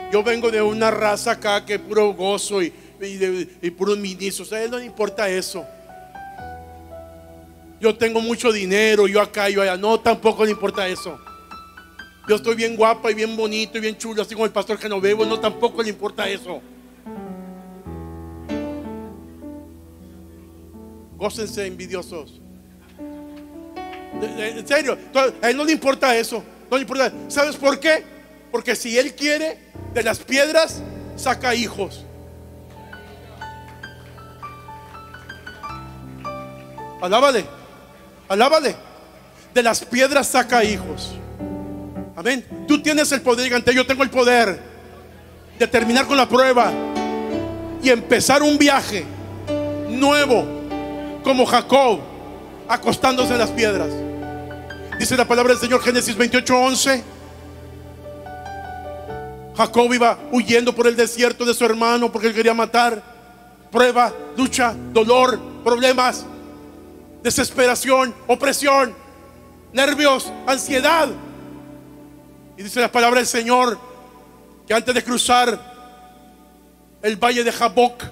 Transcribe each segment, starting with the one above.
Yo vengo de una raza acá que es puro gozo y puros ministros. A él no le importa eso. Yo tengo mucho dinero, yo acá, yo allá. No, tampoco le importa eso. Yo estoy bien guapa y bien bonito y bien chulo, así como el pastor Genovevo. No, tampoco le importa eso. Gócense, envidiosos. En serio, a él no le importa eso. No le importa. ¿Sabes por qué? Porque si él quiere, de las piedras saca hijos. Alábale, alábale. De las piedras saca hijos. Amén. Tú tienes el poder gigante. Yo tengo el poder de terminar con la prueba y empezar un viaje nuevo, como Jacob, acostándose en las piedras. Dice la palabra del Señor, Génesis 28:11. Jacob iba huyendo por el desierto de su hermano porque él quería matar. Prueba, lucha, dolor, problemas, desesperación, opresión, nervios, ansiedad. Y dice la palabra del Señor que antes de cruzar el valle de Jaboc,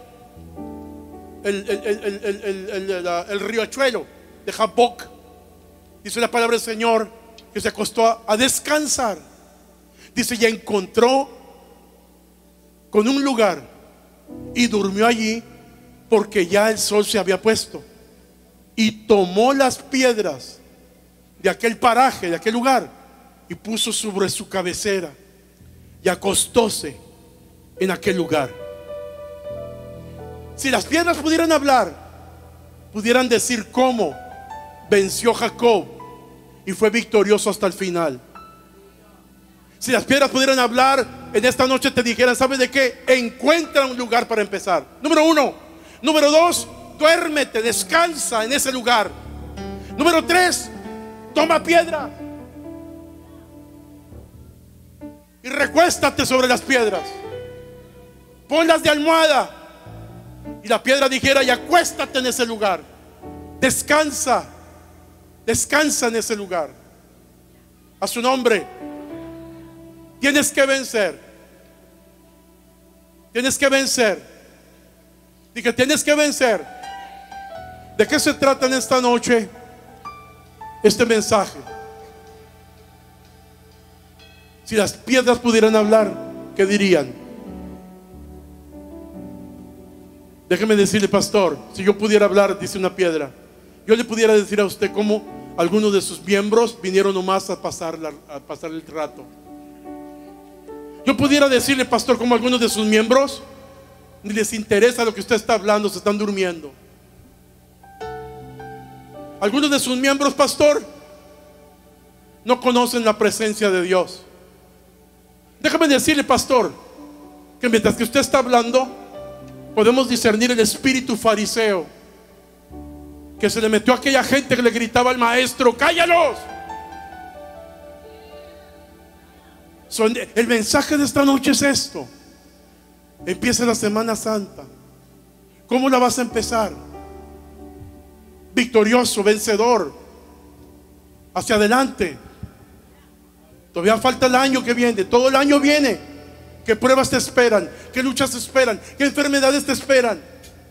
el riachuelo de Jaboc, dice la palabra del Señor que se acostó a descansar. Dice, ya encontró con un lugar y durmió allí porque ya el sol se había puesto. Y tomó las piedras de aquel paraje, de aquel lugar, y puso sobre su cabecera y acostóse en aquel lugar. Si las piedras pudieran hablar, pudieran decir cómo venció Jacob y fue victorioso hasta el final. Si las piedras pudieran hablar, en esta noche te dijeran, ¿sabes de qué? Encuentra un lugar para empezar. Número 1. Número 2, duérmete, descansa en ese lugar. Número 3, toma piedra y recuéstate sobre las piedras. Ponlas de almohada. Y la piedra dijera, y acuéstate en ese lugar. Descansa. Descansa en ese lugar. A su nombre. Tienes que vencer. Tienes que vencer. Dije, tienes que vencer. ¿De qué se trata en esta noche este mensaje? Si las piedras pudieran hablar, ¿qué dirían? Déjeme decirle, pastor, si yo pudiera hablar, dice una piedra, yo le pudiera decir a usted cómo algunos de sus miembros vinieron nomás a pasar el rato. Yo pudiera decirle, pastor, cómo algunos de sus miembros ni les interesa lo que usted está hablando, se están durmiendo. Algunos de sus miembros, pastor, no conocen la presencia de Dios. Déjame decirle, pastor, que mientras que usted está hablando, podemos discernir el espíritu fariseo que se le metió a aquella gente que le gritaba al maestro, ¡cállalos! El mensaje de esta noche es esto. Empieza la Semana Santa. ¿Cómo la vas a empezar? Victorioso, vencedor, hacia adelante. Todavía falta el año que viene. Todo el año viene. ¿Qué pruebas te esperan? ¿Qué luchas te esperan? ¿Qué enfermedades te esperan?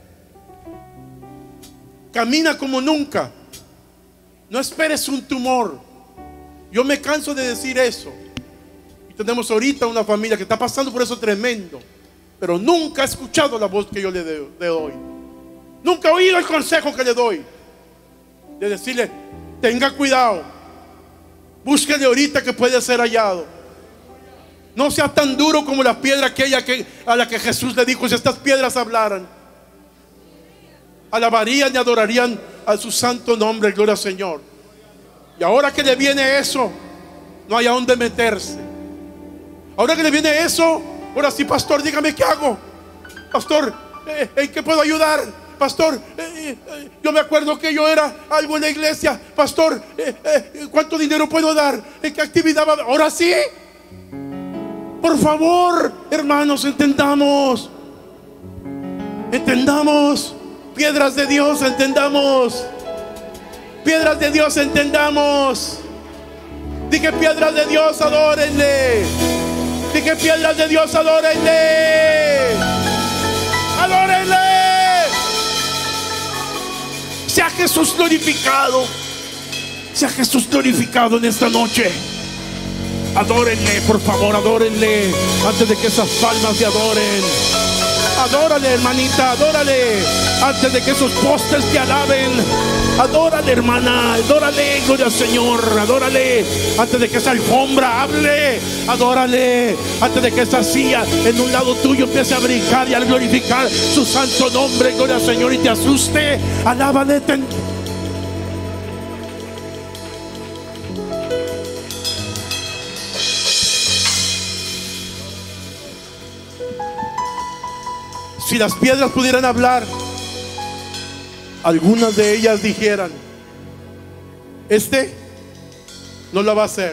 Camina como nunca. No esperes un tumor. Yo me canso de decir eso. Y tenemos ahorita una familia que está pasando por eso tremendo, pero nunca ha escuchado la voz que yo le doy. Nunca ha oído el consejo que le doy, de decirle, tenga cuidado, búsquele ahorita que puede ser hallado. No sea tan duro como la piedra aquella a la que Jesús le dijo, si estas piedras hablaran, alabarían y adorarían a su santo nombre. Gloria al Señor. Y ahora que le viene eso, no hay a dónde meterse. Ahora que le viene eso, ahora sí, pastor, dígame qué hago. Pastor, ¿en qué puedo ayudar? Pastor, yo me acuerdo que yo era algo en la iglesia. Pastor, ¿cuánto dinero puedo dar? ¿En qué actividad? Ahora sí. Por favor, hermanos, entendamos. Entendamos. Piedras de Dios, entendamos. Piedras de Dios, entendamos. Dije, piedras de Dios, adórenle. Dije, que piedras de Dios, adórenle. Adórenle. Sea Jesús glorificado. Sea Jesús glorificado en esta noche. Adórenle, por favor, adórenle antes de que esas palmas te adoren. Adórale, hermanita, adórale antes de que esos postes te alaben. Adórale, hermana, adórale, gloria al Señor. Adórale antes de que esa alfombra hable. Adórale antes de que esa silla en un lado tuyo empiece a brincar y a glorificar su santo nombre, gloria al Señor, y te asuste. Alábale. Si las piedras pudieran hablar, algunas de ellas dijeran: este no la va a hacer.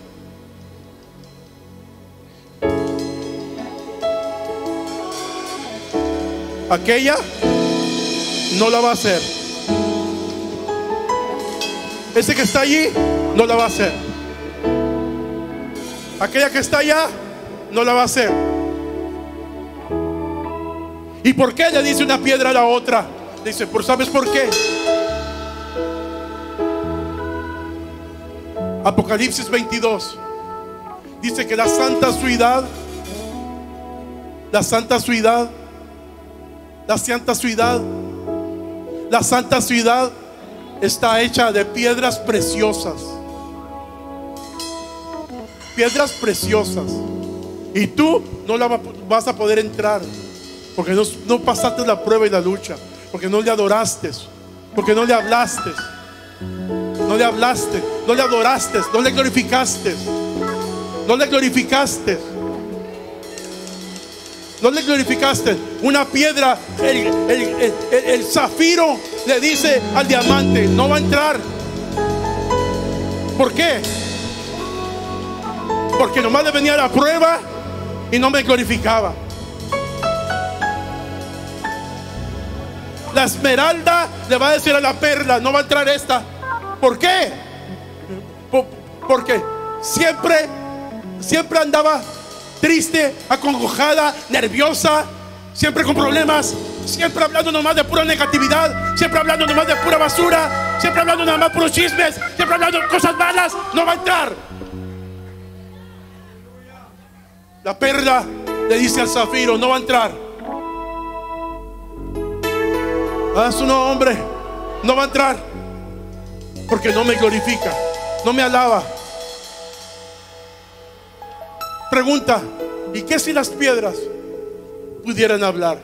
Aquella no la va a hacer. Ese que está allí no la va a hacer. Aquella que está allá no la va a hacer. ¿Y por qué le dice una piedra a la otra? Dice, ¿sabes por qué? Apocalipsis 22 dice que la santa ciudad está hecha de piedras preciosas. Piedras preciosas. Y tú no la vas a poder entrar, porque no pasaste la prueba y la lucha, porque no le adoraste, porque no le hablaste, no le adoraste, no le glorificaste, Una piedra, el zafiro le dice al diamante: no va a entrar. ¿Por qué? Porque nomás le venía la prueba y no me glorificaba. La esmeralda le va a decir a la perla: no va a entrar esta. ¿Por qué? Porque siempre andaba triste, acongojada, nerviosa, siempre con problemas, siempre hablando nomás de pura negatividad, siempre hablando nomás de pura basura, siempre hablando nomás de puros chismes, siempre hablando de cosas malas. No va a entrar. La perla le dice al zafiro: no va a entrar. A su nombre, no va a entrar, porque no me glorifica, no me alaba. Pregunta: ¿y qué si las piedras pudieran hablar?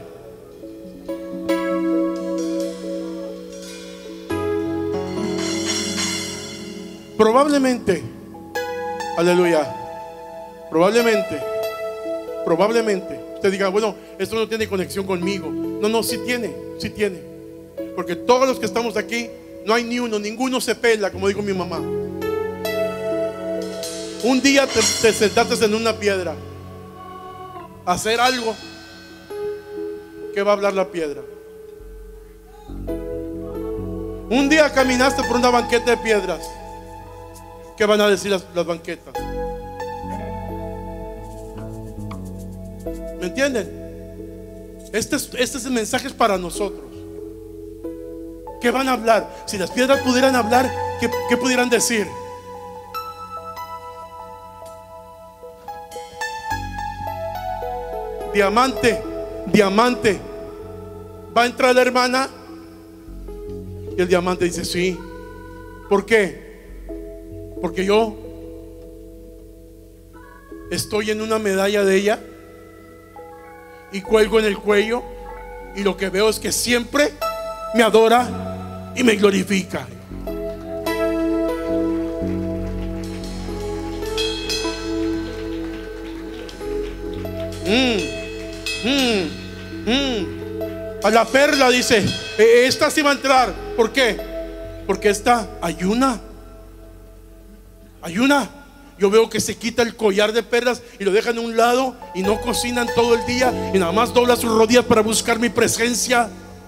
Probablemente, aleluya, probablemente usted diga: bueno, esto no tiene conexión conmigo. No, sí tiene. Porque todos los que estamos aquí, no hay ninguno se pela, como dijo mi mamá. Un día te sentaste en una piedra a hacer algo. ¿Qué va a hablar la piedra? Un día caminaste por una banqueta de piedras. ¿Qué van a decir las banquetas? ¿Me entienden? Este mensaje es para nosotros. ¿Qué van a hablar? Si las piedras pudieran hablar, ¿qué pudieran decir? Diamante, ¿va a entrar la hermana? Y el diamante dice: sí. ¿Por qué? Porque yo estoy en una medalla de ella y cuelgo en el cuello, y lo que veo es que siempre me adora y me glorifica. A la perla dice: esta sí va a entrar. ¿Por qué? Porque esta ayuna. Yo veo que se quita el collar de perlas y lo dejan a un lado, y no cocinan todo el día, y nada más dobla sus rodillas para buscar mi presencia.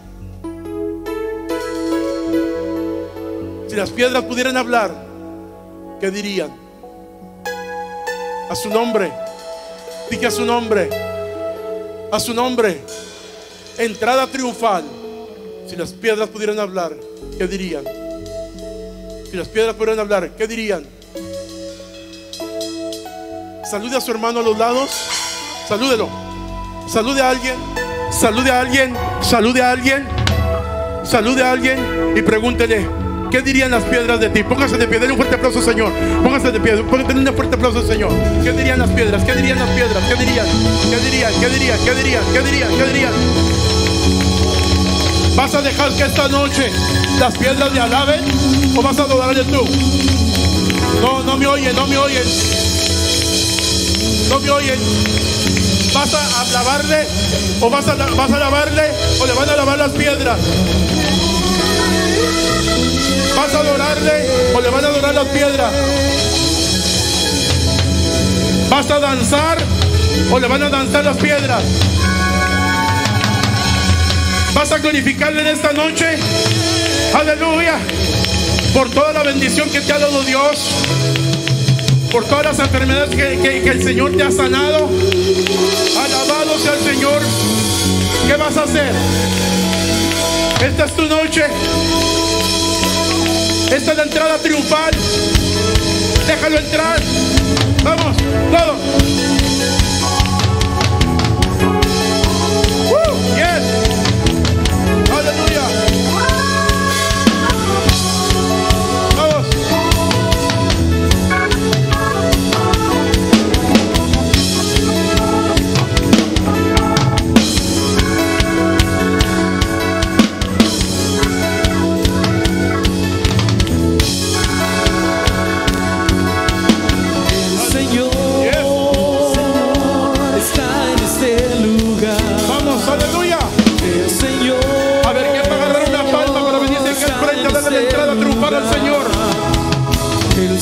Si las piedras pudieran hablar, ¿qué dirían? A su nombre. Dije a su nombre. A su nombre. Entrada triunfal. Si las piedras pudieran hablar, ¿qué dirían? Si las piedras pudieran hablar, ¿qué dirían? Salude a su hermano a los lados. Salúdelo. Salude a alguien. Salude a alguien. Salude a alguien. Salude a alguien y pregúntele, ¿qué dirían las piedras de ti? Póngase de pie, denle un fuerte aplauso al Señor. Póngase de pie, denle un fuerte aplauso al Señor. ¿Qué dirían las piedras? ¿Qué dirían las piedras? ¿Qué dirían? ¿Qué dirían? ¿Qué dirían? ¿Qué dirían? ¿Qué dirían? ¿Qué dirían? ¿Vas a dejar que esta noche las piedras le alaben o vas a adorarle tú? No, no me oyen, no me oyen. No me oyen. ¿Vas a alabarle o vas a alabarle o le van a alabar las piedras? ¿Vas a adorarle o le van a adorar las piedras? ¿Vas a danzar o le van a danzar las piedras? ¿Vas a glorificarle en esta noche? Aleluya. Por toda la bendición que te ha dado Dios, por todas las enfermedades que el Señor te ha sanado. Alabado sea el Señor. ¿Qué vas a hacer? Esta es tu noche. Esta es la entrada triunfal. Déjalo entrar. Vamos, todos. Yes. Aleluya. Vamos. Al Señor. El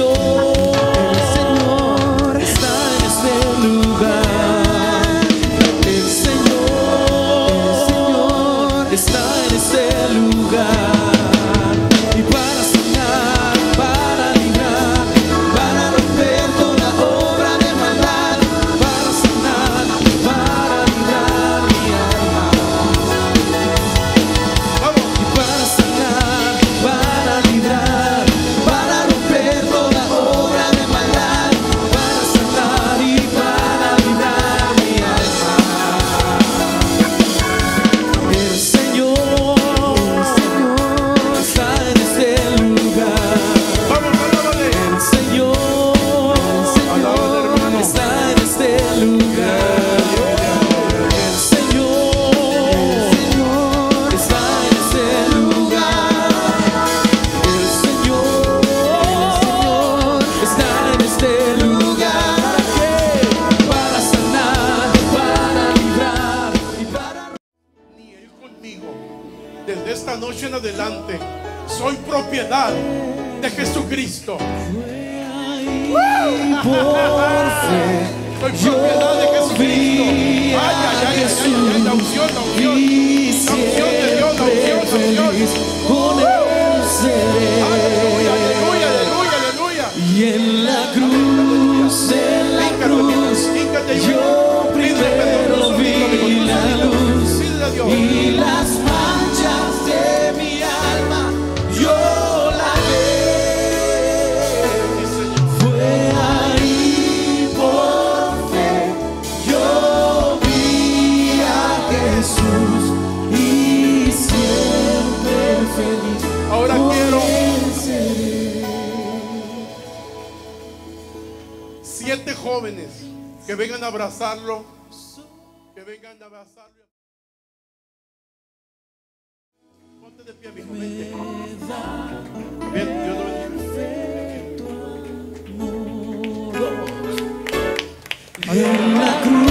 Señor está en este lugar. El Señor está en este lugar. Y para sanar, para librar, para romper toda obra de maldad, para sanar, para librar mi alma. Vamos. Y para sanar, para librar, para romper toda obra de maldad, para sanar y para librar mi alma. El Señor está en este lugar. Vamos, alábale. El Señor está en este lugar. El Señor está en este lugar. El Señor está en este lugar. Para sanar, para librar y para... Ni él conmigo. Desde esta noche en adelante soy propiedad de Jesucristo. Soy propiedad de Jesucristo. Ay, ay, ay, ay, ay, ay, la unción, la unción. La unción de Dios, la unción, la unción. Con él seré. Aleluya, aleluya, aleluya, aleluya. Y en la cruz, yo primero vi la luz Pídele a Dios. y las manchas de mi alma, yo la vi. Sí, Señor. Fue ahí por fe, yo vi a Jesús y siempre feliz. Ahora con quiero él seré. 7 jóvenes que vengan a abrazarlo. Que vengan a abrazarlo. Ponte de pie, mi hijo. Vente. Ven, Dios lo bendiga. En la cruz